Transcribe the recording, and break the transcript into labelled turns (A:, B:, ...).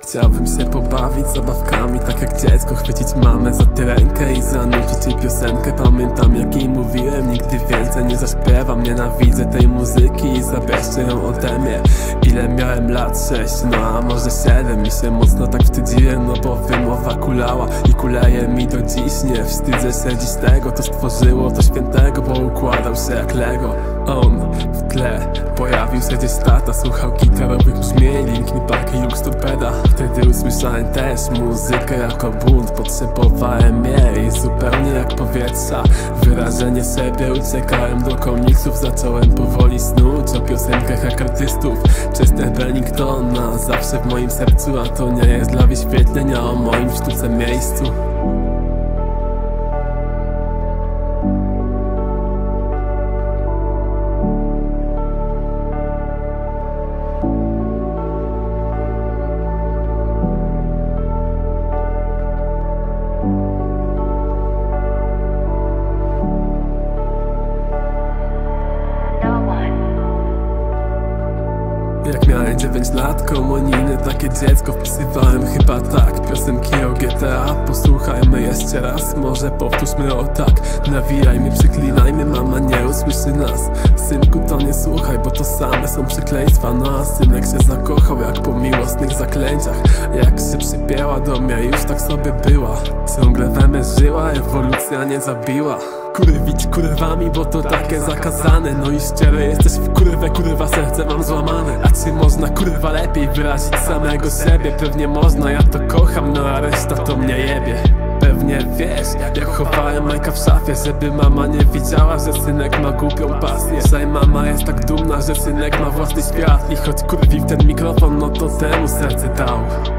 A: Chciałbym się pobawić zabawkami, tak jak dziecko, chwycić mamę za tę rękę i zanucić jej piosenkę. Pamiętam, jak jej mówiłem, nigdy więcej nie zaśpiewam. Nienawidzę tej muzyki i zabierzcie ją ode mnie. Ile miałem lat? 6, no a może 7. I się mocno tak wstydziłem, no bo wymowa kulała i kuleje mi do dziś. Nie wstydzę się dziś tego, to stworzyło to świętego, bo układał się jak Lego. On w tle pojawił się gdzieś tata, słuchał gitarowych brzmień, Linkin Park i Lux Torpeda. Wtedy usłyszałem też muzykę jako bunt. Potrzebowałem jej zupełnie jak powietrza, wyrażenie siebie. Uciekałem do komiksów, zacząłem powoli snuć o piosenkach jak artystów. Chester Bennington na zawsze w moim sercu, a to nie jest dla wyświetlenia o moim w sztuce miejscu. Jak miałem 9 lat, komunijny, takie dziecko, wpisywałem chyba tak piosenki o GTA. Posłuchajmy jeszcze raz, może powtórzmy o tak. Nawijajmy, przyklinajmy, mama nie usłyszy nas. Synku, to nie słuchaj, bo to same są przekleństwa. No a synek się zakochał jak po miłosnych zaklęciach. Jak się przypięła do mnie, już tak sobie była. Ciągle we mnie żyła, ewolucja nie zabiła. Kurwić kurwami, bo to takie zakazane. No i szczerze jesteś w kurwę, kurwa serce mam złamane. A czy można kurwa lepiej wyrazić samego siebie? Pewnie można, ja to kocham, no a reszta to mnie jebie. Pewnie wiesz, jak chowałem Majka w szafie, żeby mama nie widziała, że synek ma głupią pasję. Że mama jest tak dumna, że synek ma własny świat. I choć kurwi w ten mikrofon, no to temu serce dał.